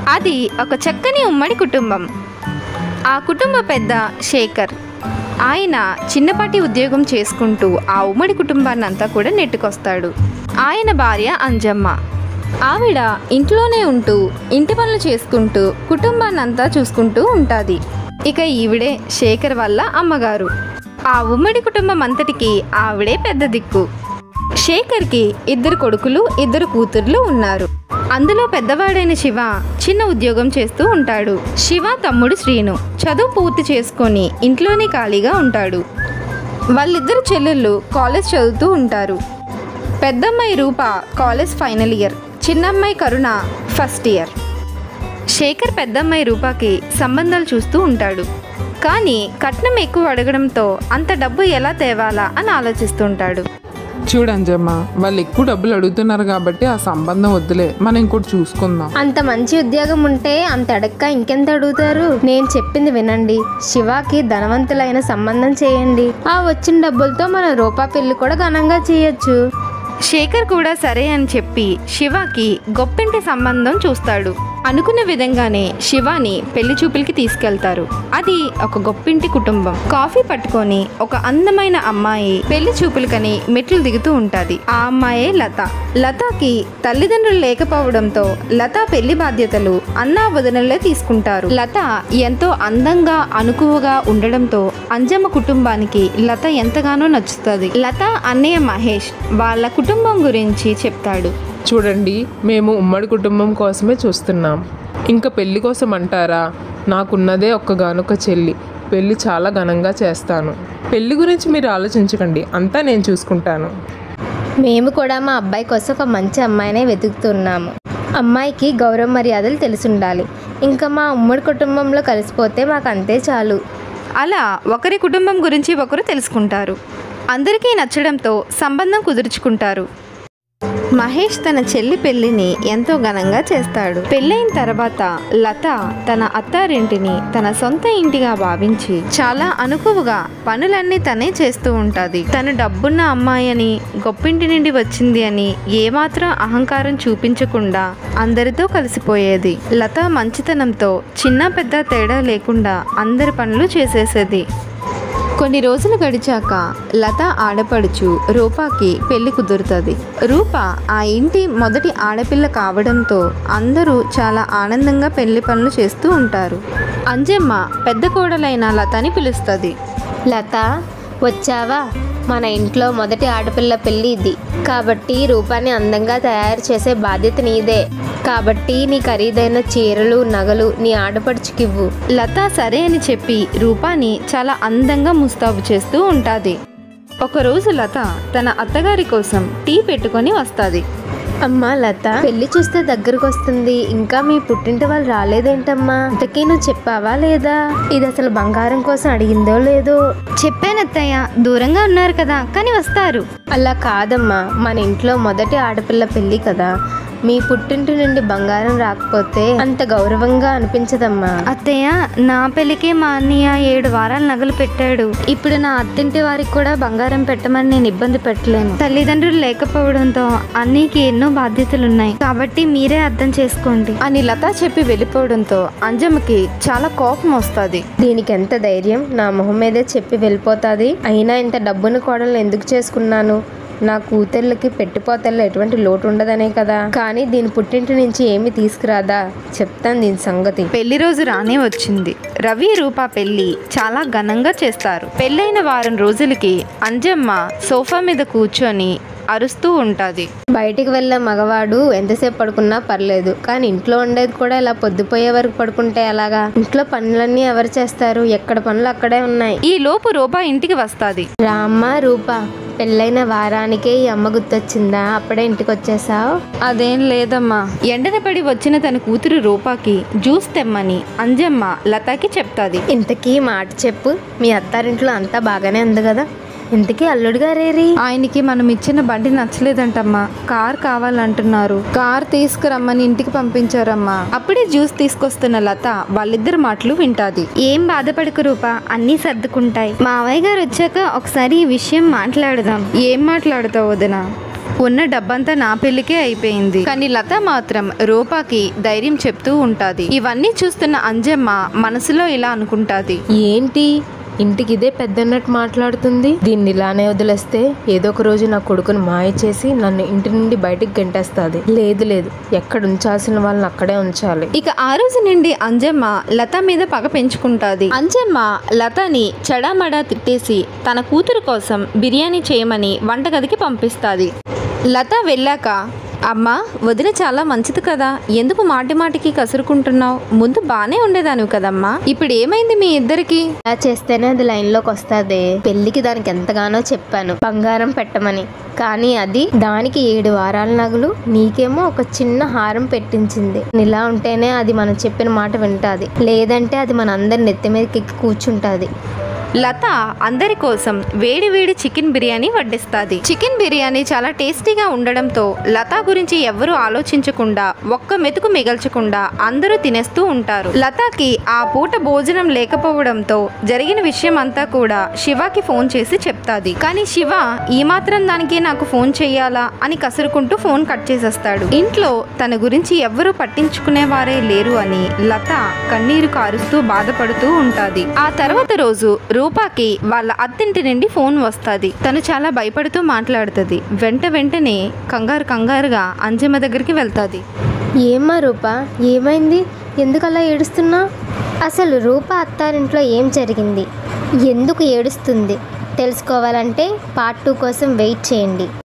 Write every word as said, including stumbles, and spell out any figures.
అది ఒక చక్కని ఉమ్మడి కుటుంబం. ఆ కుటుంబ పెద్ద శేఖర్. ఆయన చిన్నపాటి ఉద్యోగం చేసుకుంటూ ఆ ఉమ్మడి కుటుంబాన్ని అంతా కూడా నెట్టుకొస్తాడు. ఆయన భార్య అంజమ్మ. ఆవిడ ఇంట్లోనే ఉంటూ ఇంటి పనులు చేసుకుంటూ కుటుంబాన్ని అంతా చూసుకుంటూ ఉంటుంది. ఇక ఈవిడే శేఖర్ వల్ల అమ్మగారు. ఆ ఉమ్మడి కుటుంబం అంతటికి ఆవిడే పెద్ద దిక్కు. శేఖర్కి ఇద్దరు కొడుకులు ఇద్దరు కూతుర్లు ఉన్నారు. అందులో పెద్దవాడైన శివ చిన్న ఉద్యోగం చేస్తూ ఉంటాడు. శివ తమ్ముడు శ్రీను చదువు పూర్తి చేసుకొని ఇంట్లోనే ఖాళీగా ఉంటాడు. వాళ్ళిద్దరు చెల్లెళ్ళు కాలేజ్ చదువుతూ ఉంటారు. పెద్దమ్మాయి రూప కాలేజ్ ఫైనల్ ఇయర్, చిన్నమ్మాయి కరుణ ఫస్ట్ ఇయర్. శేఖర్ పెద్దమ్మాయి రూపాకి సంబంధాలు చూస్తూ ఉంటాడు. కానీ కట్నం ఎక్కువ అడగడంతో అంత డబ్బు ఎలా తేవాలా అని ఆలోచిస్తూ ఉంటాడు. చూడంజమ్మ, వాళ్ళు ఎక్కువ డబ్బులు అడుగుతున్నారు కాబట్టి ఆ సంబంధం వద్దులే, మనం ఇంకోటి చూసుకుందాం. అంత మంచి ఉద్యోగం ఉంటే అంత అడక్క ఇంకెంత అడుగుతారు? నేను చెప్పింది వినండి. శివాకి ధనవంతులైన సంబంధం చేయండి. ఆ వచ్చిన డబ్బులతో మన రూపా పెళ్లి కూడా ఘనంగా చేయొచ్చు. శేఖర్ కూడా సరే అని చెప్పి శివాకి గొప్పింటి సంబంధం చూస్తాడు. అనుకున్న విధంగానే శివాని పెళ్లి చూపులకి తీసుకెళ్తారు. అది ఒక గొప్పింటి కుటుంబం. కాఫీ పట్టుకొని ఒక అందమైన అమ్మాయి పెళ్లి చూపులకని మెట్లు దిగుతూ ఉంటుంది. ఆ అమ్మాయే లత. లతకి తల్లిదండ్రులు లేకపోవడంతో లత పెళ్లి బాధ్యతలు అన్నా వదినలే తీసుకుంటారు. లత ఎంతో అందంగా అనుకువగా ఉండడంతో అంజమ్మ కుటుంబానికి లత ఎంతగానో నచ్చుతుంది. లత అన్నయ్య మహేష్ వాళ్ళ కుటుంబం గురించి చెప్తాడు. చూడండి, మేము ఉమ్మడి కుటుంబం కోసమే చూస్తున్నాం. ఇంకా పెళ్లి కోసం అంటారా? నాకున్నదే ఒక్కగానొక్క చెల్లి. పెళ్లి చాలా ఘనంగా చేస్తాను. పెళ్లి గురించి మీరు ఆలోచించకండి, అంతా నేను చూసుకుంటాను. మేము కూడా మా అబ్బాయి కోసం ఒక మంచి అమ్మాయినే వెతుకుతున్నాము. అమ్మాయికి గౌరవ మర్యాదలు తెలిసుండాలి. ఇంకా మా ఉమ్మడి కుటుంబంలో కలిసిపోతే మాకు అంతే చాలు. అలా ఒకరి కుటుంబం గురించి ఒకరు తెలుసుకుంటారు. అందరికీ నచ్చడంతో సంబంధం కుదుర్చుకుంటారు. మహేష్ తన చెల్లి పెళ్లిని ఎంతో ఘనంగా చేస్తాడు. పెళ్ళైన తర్వాత లత తన అత్తారింటిని తన సొంత ఇంటిగా భావించి చాలా అనుకువగా పనులన్నీ తనే చేస్తూ ఉంటుంది. తను డబ్బున్న అమ్మాయి అని, గొప్పింటి నుండి వచ్చింది అని ఏమాత్రం అహంకారం చూపించకుండా అందరితో కలిసిపోయేది. లత మంచితనంతో చిన్న పెద్ద తేడా లేకుండా అందరి పనులు చేసేసేది. కొన్ని రోజులు గడిచాక లత ఆడపడుచు రూపాకి పెళ్లి కుదురుతుంది. రూప ఆ ఇంటి మొదటి ఆడపిల్ల కావడంతో అందరూ చాలా ఆనందంగా పెళ్లి పనులు చేస్తూ ఉంటారు. అంజమ్మ పెద్ద కోడలైన లతని పిలుస్తుంది. లత, వచ్చావా? మన ఇంట్లో మొదటి ఆడపిల్ల పెళ్ళి ఇది కాబట్టి రూపాన్ని అందంగా తయారు చేసే బాధ్యత నీదే. కాబట్టి నీ ఖరీదైన చీరలు నగలు నీ ఆడపడుచుకివ్వు. లత సరే అని చెప్పి రూపాని చాలా అందంగా ముస్తాబు చేస్తూ ఉంటుంది. ఒకరోజు లత తన అత్తగారి కోసం టీ పెట్టుకొని వస్తుంది. అమ్మా లత, పెళ్లి చూస్తే దగ్గరకు వస్తుంది. ఇంకా మీ పుట్టింటి వాళ్ళు రాలేదేంటమ్మా? ఇంతకీ నువ్వు చెప్పావా లేదా? ఇది అసలు బంగారం కోసం అడిగిందో లేదో? చెప్పానత్తయ్య, దూరంగా ఉన్నారు కదా, కానీ వస్తారు. అలా కాదమ్మా, మన ఇంట్లో మొదటి ఆడపిల్ల పెళ్లి కదా. మీ పుట్టింటి నుండి బంగారం రాకపోతే అంత గౌరవంగా అనిపించదమ్మా. అత్తయ్య, నా పెళ్లికే మా అన్నయ్య ఏడు వారాల నగలు పెట్టాడు. ఇప్పుడు నా అత్తింటి వారికి కూడా బంగారం పెట్టమని నేను ఇబ్బంది పెట్టలేను. తల్లిదండ్రులు లేకపోవడంతో అన్నయ్యకి ఎన్నో బాధ్యతలున్నాయి. కాబట్టి మీరే అర్థం చేసుకోండి అని లత చెప్పి వెళ్ళిపోవడంతో అంజమ్మకి చాలా కోపం వస్తుంది. దీనికి ఎంత ధైర్యం? నా మొహం మీదే చెప్పి వెళ్ళిపోతుంది. అయినా ఇంత డబ్బును కోడలు ఎందుకు చేసుకున్నాను? నా కూతుర్లకి పెట్టిపోతల్లో ఎటువంటి లోటు ఉండదనే కదా. కానీ దీని పుట్టింటి నుంచి ఏమి తీసుకురాదా? చెప్తాను దీని సంగతి. పెళ్లి రోజు రానే వచ్చింది. రవి రూప పెళ్లి చాలా ఘనంగా చేస్తారు. పెళ్ళైన వారం రోజులకి అంజమ్మ సోఫా మీద కూర్చొని అరుస్తూ ఉంటుంది. బయటికి వెళ్ళే మగవాడు ఎంతసేపు పడుకున్నా పర్లేదు, కానీ ఇంట్లో ఉండేది కూడా ఇలా పొద్దుపోయే వరకు పడుకుంటే ఎలాగా? ఇంట్లో పనులన్నీ ఎవరు చేస్తారు? ఎక్కడ పనులు అక్కడే ఉన్నాయి. ఈ లోపు రూప ఇంటికి వస్తుంది. రామ్మ రూప, పెళ్ళైన వారానికే ఈ అమ్మ గుర్తొచ్చిందా? అప్పుడే ఇంటికి వచ్చేసావు? అదేం లేదమ్మా. ఎండన పడి వచ్చిన తన కూతురు రూపాకి జ్యూస్ తెమ్మని అంజమ్మ లతకి చెప్తాది. ఇంతకీ మాట చెప్పు, మీ అత్తారింట్లో అంతా బాగానే ఉంది కదా? ఇంతకీ అల్లుడు గారేరి? ఆయనకి మనం ఇచ్చిన బండి నచ్చలేదంటమ్మా, కార్ కావాలంటున్నారు. కార్ తీసుకురమ్మని ఇంటికి పంపించారమ్మా. అప్పుడే జ్యూస్ తీసుకొస్తున్న లత వాళ్ళిద్దరు మాటలు వింటాది. ఏం బాధపడకు రూపా, అన్నీ సర్దుకుంటాయి. మావయ్య గారు వచ్చాక ఒకసారి ఈ విషయం మాట్లాడదాం. ఏం మాట్లాడతావు వదినా? ఉన్న డబ్బంతా నా పెళ్లికే అయిపోయింది. కానీ లత మాత్రం రూపాకి ధైర్యం చెప్తూ ఉంటాది. ఇవన్నీ చూస్తున్న అంజమ్మ మనసులో ఇలా అనుకుంటాది, ఏంటి ఇంటికి ఇదే పెద్దన్నట్టు మాట్లాడుతుంది. దీన్ని ఇలానే వదిలేస్తే ఏదో ఒక రోజు నా కొడుకుని మాయ చేసి నన్ను ఇంటి నుండి బయటికి గంటేస్తుంది. లేదు లేదు ఎక్కడ ఉంచాల్సిన వాళ్ళని అక్కడే ఉంచాలి. ఇక ఆ రోజు నుండి అంజమ్మ లత మీద పగ పెంచుకుంటాది. అంజమ్మ లతని చెడామడా తిట్టేసి తన కూతురు కోసం బిర్యానీ చేయమని వంటగదికి పంపిస్తాది. లత వెళ్ళాక, అమ్మా వదిన చాలా మంచిది కదా, ఎందుకు మాటి మాటికి కసురుకుంటున్నావు? ముందు బానే ఉండేదానివి కదమ్మా, ఇప్పుడు ఏమైంది మీ ఇద్దరికి? ఇలా చేస్తేనే అది లైన్లోకి వస్తుంది. పెళ్లికి దానికి ఎంతగానో చెప్పాను బంగారం పెట్టమని, కానీ అది దానికి ఏడు వారాల నగలు, నీకేమో ఒక చిన్న హారం పెట్టించింది. ఇలా ఉంటేనే అది మనం చెప్పిన మాట వింటాది, లేదంటే అది మన అందరి నెత్తి మీదకి ఎక్కి కూర్చుంటుంది. లత అందరి కోసం వేడి వేడి చికెన్ బిర్యానీ వడ్డిస్తుంది. చికెన్ బిర్యానీ చాలా టేస్టీగా ఉండడంతో లత గురించి ఎవ్వరూ ఆలోచించకుండా ఒక్క మెతుకు మిగల్చకుండా అందరూ తినేస్తూ ఉంటారు. లతకి ఆ పూట భోజనం లేకపోవడంతో జరిగిన విషయం అంతా కూడా శివకి ఫోన్ చేసి చెప్తాది. కానీ శివ ఈ మాత్రం దానికి నాకు ఫోన్ చెయ్యాలా అని కసురుకుంటూ ఫోన్ కట్ చేసేస్తాడు. ఇంట్లో తన గురించి ఎవ్వరూ పట్టించుకునేవారే లేరు అని లత కన్నీరు కారుస్తూ బాధపడుతూ ఉంటాది. ఆ తర్వాత రోజు రూపాకి వాళ్ళ అత్తింటి నుండి ఫోన్ వస్తుంది. తను చాలా భయపడుతూ మాట్లాడుతుంది. వెంట వెంటనే కంగారు కంగారుగా అంజమ్మ దగ్గరికి వెళ్తుంది. ఏమ్మా రూపా, ఏమైంది? ఎందుకు అలా ఏడుస్తున్నా? అసలు రూప అత్తారింట్లో ఏం జరిగింది, ఎందుకు ఏడుస్తుంది తెలుసుకోవాలంటే పార్ట్ టూ కోసం వెయిట్ చేయండి.